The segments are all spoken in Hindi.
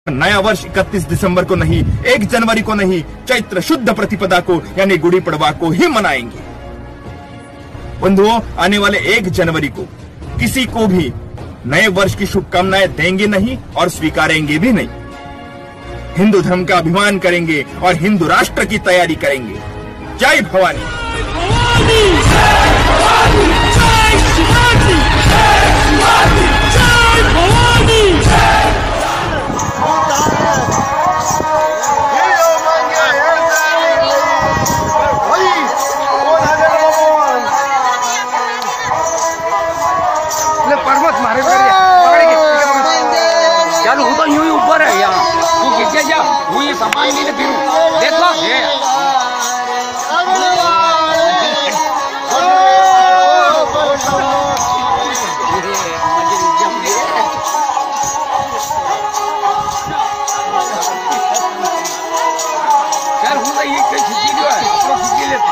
नया वर्ष 31 दिसंबर को नहीं, 1 जनवरी को नहीं, चैत्र शुद्ध प्रतिपदा को यानी गुड़ी पड़वा को ही मनाएंगे। बंधुओं, आने वाले 1 जनवरी को किसी को भी नए वर्ष की शुभकामनाएं देंगे नहीं और स्वीकारेंगे भी नहीं। हिंदू धर्म का अभिमान करेंगे और हिंदू राष्ट्र की तैयारी करेंगे। जय भवानी। पर्वत मारे चल वो तो यूं ही ऊपर है यहाँ, तू गिर जा, वो ये सामान नहीं फिर देखो ये यार वो ये खिंची जो है तो खिंची लेते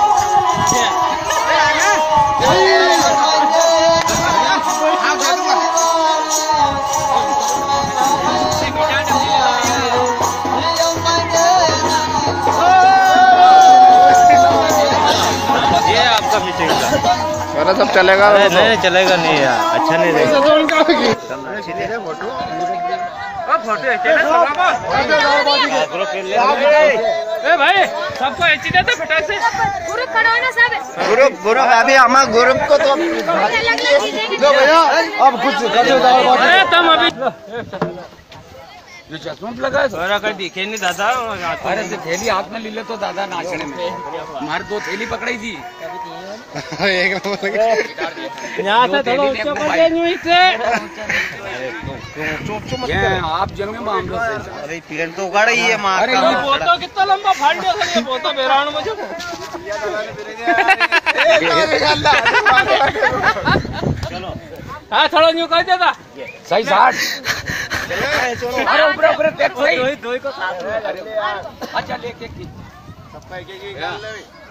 सब चलेगा। नहीं चलेगा नहीं यार, अच्छा नहीं रहेगा। भाई सबको एची दे दो फटाक से। ग्रुप करवाना सब। ग्रुप अभी हमारा ग्रुप को तो भैया अब कुछ कर दो। अरे तुम अभी ये चश्मा लगाए थोड़ा कर दिखे नहीं दादा। अरे से थैली हाथ में ले ले तो दादा नाचने में हमारे 2 थैली पकड़ाई थी। एक यहाँ से थोड़ा ऊंचा कर दे न्यू से। आप जंगे मामला से अरे पेड़ तो उगाड़ा ही है मार। अरे ये बोतो कितना लंबा फाड़ दिया सर, ये बोतो बेरान मुझे। चलो हाँ थोड़ा न्यू कर देता सही 60। अरे ऊपर ऊपर देख सही। दो को साथ में अच्छा ले के सबका एक